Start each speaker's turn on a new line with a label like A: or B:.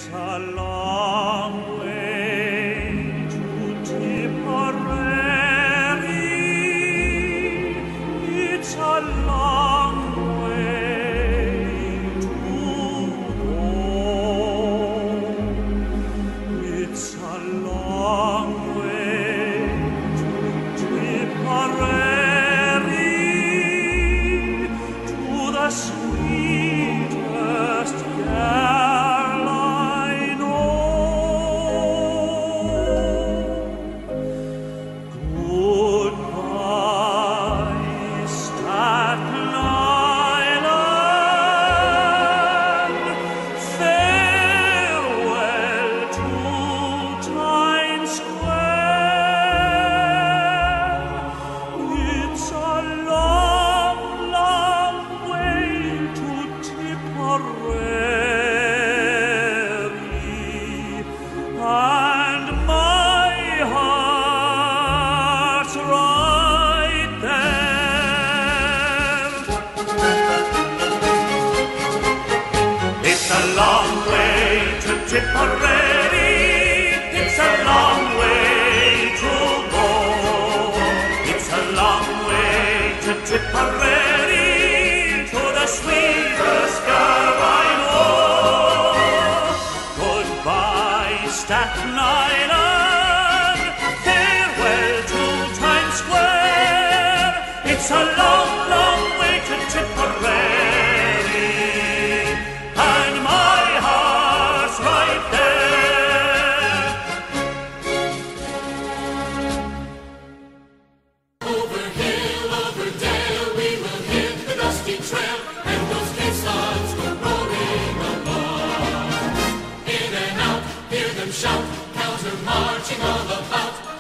A: It's a long way to Tipperary. It's a long way to go. It's a long way to Tipperary, to the sweetest girl I know. Goodbye, Staten Island. Farewell to Times Square. It's a long, long way to Tipperary, and my heart's right there. It's a long way to Tipperary. It's a long way to go. It's a long way to Tipperary, to the sweetest girl I know. Goodbye, Staten Island. Farewell to Times Square. It's a long, long way to Tipperary, and my heart's right there.
B: Over hill, over dale, we will hit the dusty trail, and those caissons go roaring along. In and out, hear them shout, cows are marching all about.